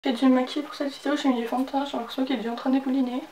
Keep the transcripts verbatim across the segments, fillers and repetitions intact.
J'ai dû me maquiller pour cette vidéo, j'ai mis du fond de teint, j'ai l'impression qu'il est déjà en train de débouliner.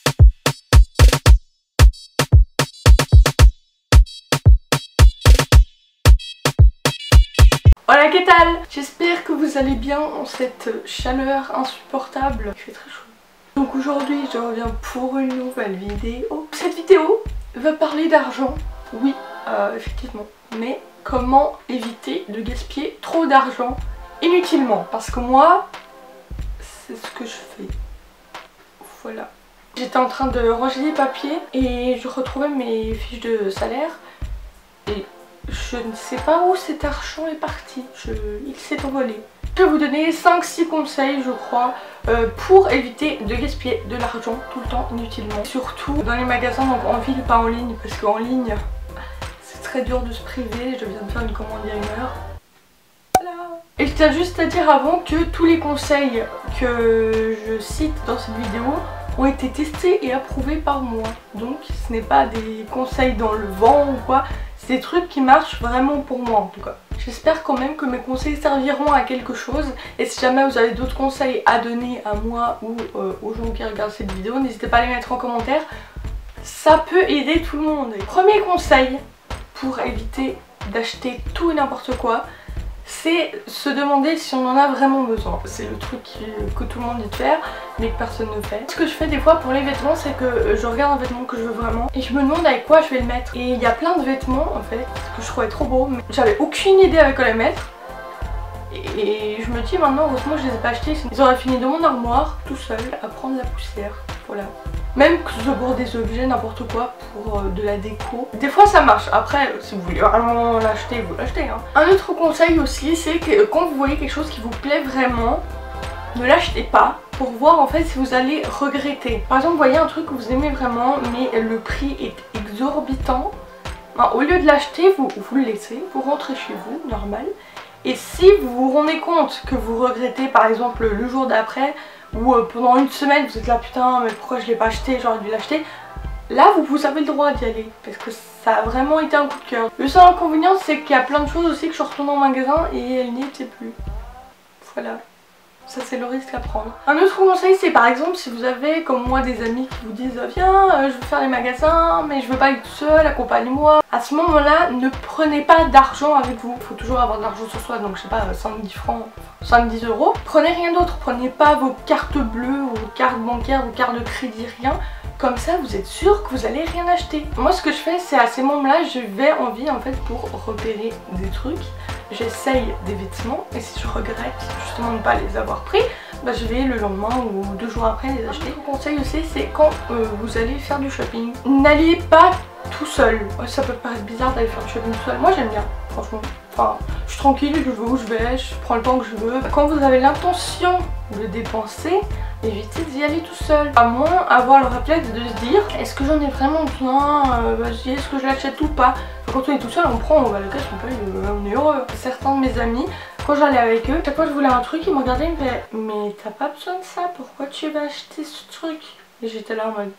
Voilà, qu'est-ce que j'espère que vous allez bien en cette chaleur insupportable. Il fait très chaud. Donc aujourd'hui je reviens pour une nouvelle vidéo. Cette vidéo va parler d'argent. Oui, euh, effectivement. Mais comment éviter de gaspiller trop d'argent inutilement. Parce que moi, c'est ce que je fais. Voilà. J'étais en train de ranger les papiers et je retrouvais mes fiches de salaire. Et je ne sais pas où cet argent est parti. Je... Il s'est envolé. Je vais vous donner cinq six conseils, je crois, euh, pour éviter de gaspiller de l'argent tout le temps inutilement. Surtout dans les magasins, donc en ville, pas en ligne, parce qu'en ligne, c'est très dur de se priver. Je viens de faire une commande il y a une heure. Voilà. Et je tiens juste à dire avant que tous les conseils que je cite dans cette vidéo ont été testés et approuvés par moi. Donc ce n'est pas des conseils dans le vent ou quoi. C'est des trucs qui marchent vraiment pour moi en tout cas. J'espère quand même que mes conseils serviront à quelque chose. Et si jamais vous avez d'autres conseils à donner à moi ou euh, aux gens qui regardent cette vidéo, n'hésitez pas à les mettre en commentaire. Ça peut aider tout le monde. Premier conseil pour éviter d'acheter tout et n'importe quoi, c'est se demander si on en a vraiment besoin. C'est le truc qui, que tout le monde dit de faire mais que personne ne fait. Ce que je fais des fois pour les vêtements, c'est que je regarde un vêtement que je veux vraiment et je me demande avec quoi je vais le mettre. Et il y a plein de vêtements en fait que je trouvais trop beaux mais j'avais aucune idée avec quoi les mettre. Et je me dis maintenant, heureusement je les ai pas achetés, ils auraient fini dans mon armoire tout seul à prendre la poussière. Voilà. Même que ce soit pour des objets, n'importe quoi, pour euh, de la déco. Des fois ça marche, après si vous voulez vraiment l'acheter, vous l'achetez hein. Un autre conseil aussi, c'est que quand vous voyez quelque chose qui vous plaît vraiment, ne l'achetez pas pour voir en fait si vous allez regretter. Par exemple, vous voyez un truc que vous aimez vraiment mais le prix est exorbitant, ben, au lieu de l'acheter, vous, vous le laissez, vous rentrez chez vous, normal. Et si vous vous rendez compte que vous regrettez par exemple le jour d'après ou euh, pendant une semaine vous êtes là putain mais pourquoi je l'ai pas acheté, j'aurais dû l'acheter, là vous, vous avez le droit d'y aller parce que ça a vraiment été un coup de cœur. Le seul inconvénient c'est qu'il y a plein de choses aussi que je suis retournée en magasin et elles n'y étaient plus. Voilà. Ça c'est le risque à prendre. Un autre conseil c'est par exemple si vous avez comme moi des amis qui vous disent viens euh, je veux faire les magasins mais je veux pas être toute seule, accompagne-moi. À ce moment là ne prenez pas d'argent avec vous. Il faut toujours avoir de l'argent sur soi, donc je sais pas cinq dix francs, cinq dix euros. Prenez rien d'autre, prenez pas vos cartes bleues, vos cartes bancaires, vos cartes de crédit, rien. Comme ça vous êtes sûr que vous allez rien acheter. Moi ce que je fais c'est à ces moments là je vais en ville en fait pour repérer des trucs. J'essaye des vêtements et si je regrette justement de ne pas les avoir pris, bah je vais le lendemain ou deux jours après les acheter. Mon conseil aussi c'est quand euh, vous allez faire du shopping, n'allez pas tout seul. Ouais, ça peut paraître bizarre d'aller faire du shopping tout seul, moi j'aime bien franchement. Enfin, je suis tranquille, je vais où je vais, je prends le temps que je veux. Quand vous avez l'intention de dépenser, évitez d'y aller tout seul. À moins avoir le réflexe de se dire est-ce que j'en ai vraiment besoin, euh, vas-y, est-ce que je l'achète ou pas. Quand on est tout seul, on prend, on va le cash, on paye, on est heureux. Certains de mes amis, quand j'allais avec eux, chaque fois que je voulais un truc, ils me regardaient, ils me disaient mais t'as pas besoin de ça, pourquoi tu vas acheter ce truc? Et j'étais là en mode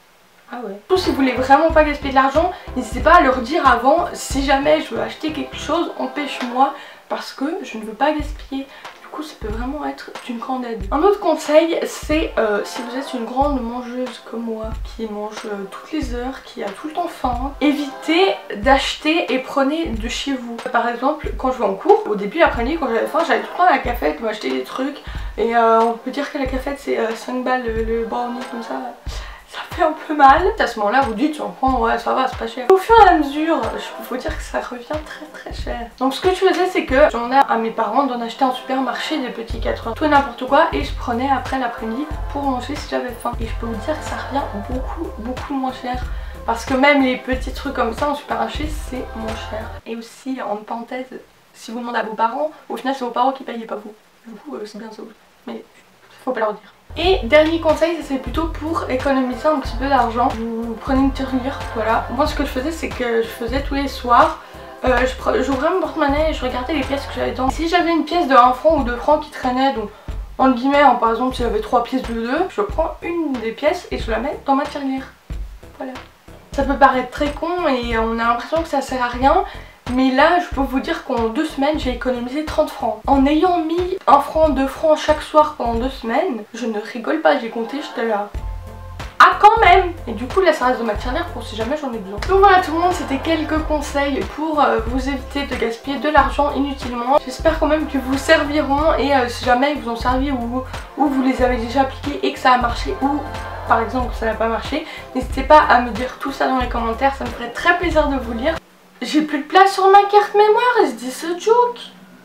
ah ouais. Surtout si vous voulez vraiment pas gaspiller de l'argent, n'hésitez pas à leur dire avant si jamais je veux acheter quelque chose, empêche-moi parce que je ne veux pas gaspiller. Du coup ça peut vraiment être d'une grande aide. Un autre conseil c'est euh, si vous êtes une grande mangeuse comme moi qui mange euh, toutes les heures, qui a tout le temps faim, évitez d'acheter et prenez de chez vous. Par exemple quand je vais en cours, au début l'après-midi quand j'avais faim j'allais tout le temps à la cafette m'acheter des trucs et euh, on peut dire que la cafette c'est euh, cinq balles le, le brownie comme ça. Ça fait un peu mal. À ce moment là vous dites tu en prends, ouais ça va c'est pas cher. Au fur et à mesure il faut dire que ça revient très très cher. Donc ce que je faisais c'est que j'en ai à mes parents d'en acheter en supermarché des petits quatre heures, tout et n'importe quoi, et je prenais après l'après-midi pour manger si j'avais faim. Et je peux vous dire que ça revient beaucoup beaucoup moins cher. Parce que même les petits trucs comme ça en supermarché c'est moins cher. Et aussi en parenthèse, si vous demandez à vos parents, au final c'est vos parents qui payent et pas vous. Du coup euh, c'est bien ça. Mais faut pas leur dire. Et dernier conseil, c'est plutôt pour économiser un petit peu d'argent. Vous prenez une tirelire, voilà. Moi ce que je faisais c'est que je faisais tous les soirs, euh, j'ouvrais mon porte-monnaie et je regardais les pièces que j'avais dedans. Si j'avais une pièce de un franc ou deux francs qui traînait, donc entre guillemets, hein, par exemple si j'avais trois pièces de deux, je prends une des pièces et je la mets dans ma tirelire. Voilà. Ça peut paraître très con et on a l'impression que ça sert à rien. Mais là je peux vous dire qu'en deux semaines j'ai économisé trente francs. En ayant mis un franc, deux francs chaque soir pendant deux semaines, je ne rigole pas, j'ai compté, j'étais là. Ah quand même. Et du coup là ça reste de matière libre pour si jamais j'en ai besoin. Donc voilà tout le monde, c'était quelques conseils pour euh, vous éviter de gaspiller de l'argent inutilement. J'espère quand même qu'ils vous serviront et euh, si jamais ils vous ont servi ou, ou vous les avez déjà appliqués et que ça a marché ou par exemple que ça n'a pas marché, n'hésitez pas à me dire tout ça dans les commentaires, ça me ferait très plaisir de vous lire. J'ai plus de place sur ma carte mémoire, est-ce que c'est ce joke?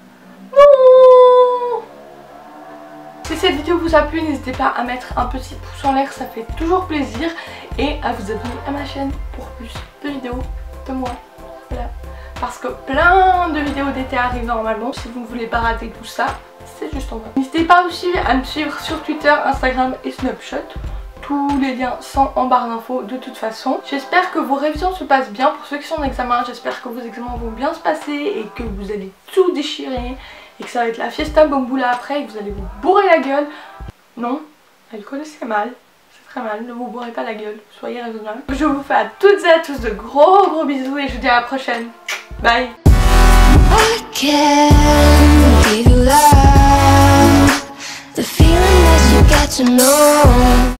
Non. Si cette vidéo vous a plu, n'hésitez pas à mettre un petit pouce en l'air, ça fait toujours plaisir. Et à vous abonner à ma chaîne pour plus de vidéos de moi. Voilà. Parce que plein de vidéos d'été arrivent normalement. Si vous ne voulez pas rater tout ça, c'est juste en bas. N'hésitez pas aussi à me suivre sur Twitter, Instagram et Snapchat. Tous les liens sont en barre d'infos de toute façon. J'espère que vos révisions se passent bien pour ceux qui sont en examen. J'espère que vos examens vont bien se passer et que vous allez tout déchirer. Et que ça va être la fiesta bamboula après et que vous allez vous bourrer la gueule. Non, l'alcool c'est mal, c'est très mal, ne vous bourrez pas la gueule, soyez raisonnable. Je vous fais à toutes et à tous de gros gros bisous et je vous dis à la prochaine. Bye.